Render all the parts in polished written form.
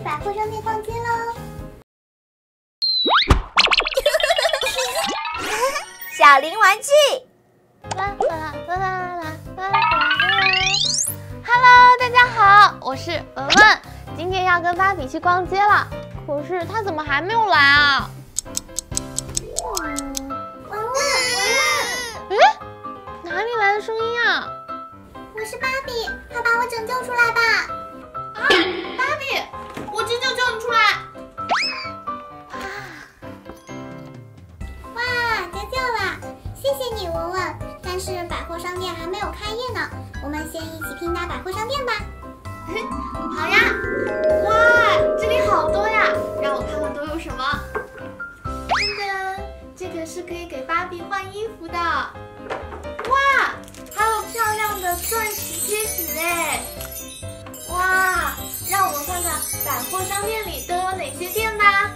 百货商店逛街喽！ 小林玩具。 Hello， 大家好，我是文文，今天要跟芭比去逛街了，可是她怎么还没有来啊？哪里来的声音啊？ 我是芭比，快把我拯救出来吧！ 啊，芭比，我这就救你出来！ 哇，得救了！谢谢你，文文。但是百货商店还没有开业呢，我们先一起拼搭百货商店吧。 好呀！哇，这里好多呀，让我看看都有什么。噔噔，这个是可以给芭比换衣服的。哇，还有漂亮的钻石贴纸哎！哇，让我们看看百货商店里都有哪些店吧。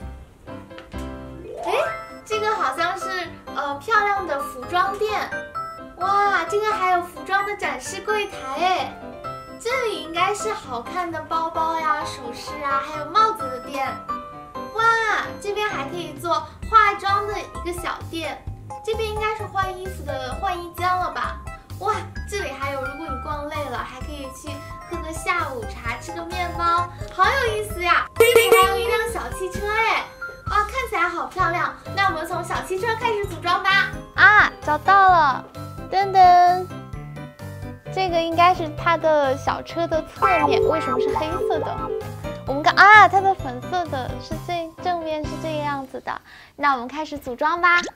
哎，这个好像是漂亮的服装店。哇，这个还有服装的展示柜台哎。这里应该是好看的包包呀、首饰啊，还有帽子的店。哇，这边还可以做化妆的一个小店。这边应该是换衣服的换衣间了吧？哇，这里还有，如果你逛累了，还可以去喝个下午茶，吃个面包，好有意思呀！这里还有一辆小汽车哎，哇，看起来好漂亮。那我们从小汽车开始组装吧。啊，找到了，噔噔，这个应该是它的小车的侧面，为什么是黑色的？我们看啊，它的粉色的是正面是这个样子的。那我们开始组装吧。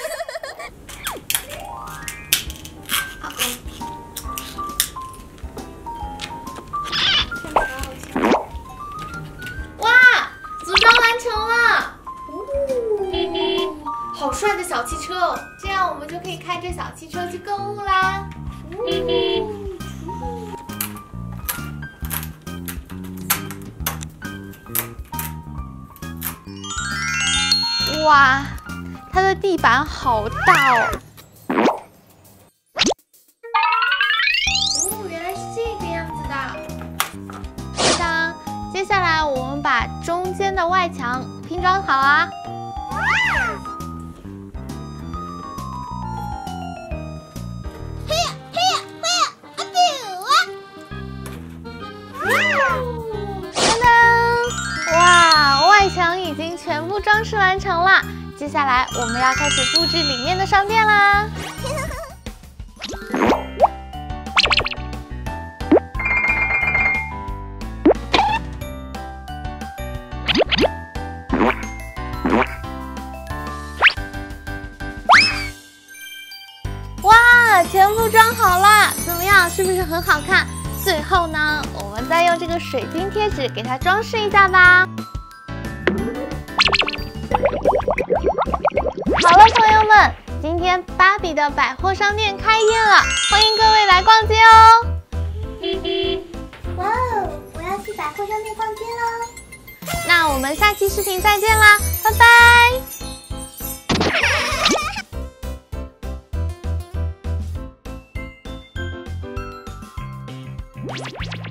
哇，组装完成了！好帅的小汽车哦！这样我们就可以开着小汽车去购物啦。哇，它的地板好大哦！哦，原来是这个样子的。是的，接下来我们把中间的外墙拼装好啊。噔噔，哇，外墙已经全部装饰完成了。接下来我们要开始布置里面的商店啦。哇，全部装好了，怎么样？是不是很好看？最后呢，我们再用这个水晶贴纸给它装饰一下吧。好了，朋友们，今天芭比的百货商店开业了，欢迎各位来逛街哦。 哇哦，我要去百货商店逛街喽！ 那我们下期视频再见啦，拜拜。